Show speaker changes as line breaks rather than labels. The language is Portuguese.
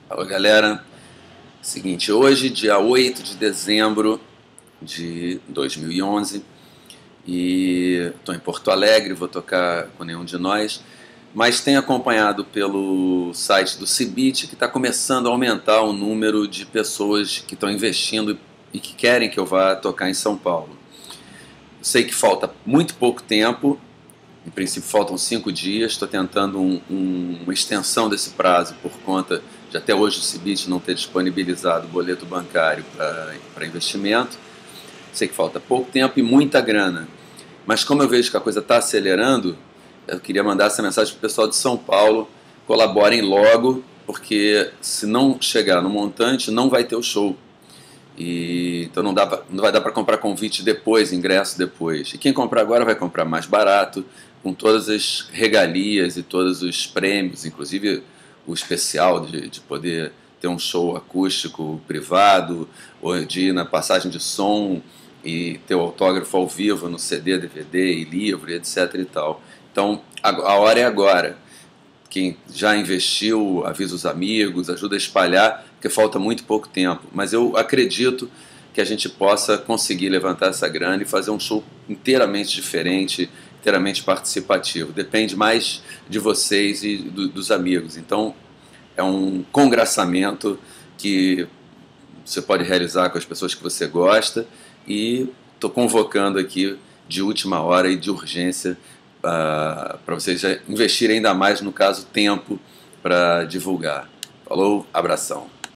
Fala galera, seguinte, hoje dia 8 de dezembro de 2011 e estou em Porto Alegre, vou tocar com nenhum de nós, mas tenho acompanhado pelo site do Cibit que está começando a aumentar o número de pessoas que estão investindo e que querem que eu vá tocar em São Paulo. Eu sei que falta muito pouco tempo, em princípio faltam 5 dias, estou tentando uma extensão desse prazo por conta de até hoje o Cibit não ter disponibilizado o boleto bancário para investimento. Sei que falta pouco tempo e muita grana, mas como eu vejo que a coisa está acelerando, eu queria mandar essa mensagem para o pessoal de São Paulo: colaborem logo, porque se não chegar no montante não vai ter o show. Então não vai dar para comprar convite depois, ingresso depois. E quem comprar agora vai comprar mais barato, com todas as regalias e todos os prêmios, inclusive o especial de poder ter um show acústico privado, ou de ir na passagem de som e ter o autógrafo ao vivo no CD, DVD e livro, etc. e tal. Então a hora é agora. Quem já investiu, avisa os amigos, ajuda a espalhar, porque falta muito pouco tempo. Mas eu acredito que a gente possa conseguir levantar essa grana e fazer um show inteiramente diferente, inteiramente participativo. Depende mais de vocês e dos amigos. Então, é um congraçamento que você pode realizar com as pessoas que você gosta, e estou convocando aqui de última hora e de urgência para vocês investirem ainda mais, no caso, tempo para divulgar. Falou, abração.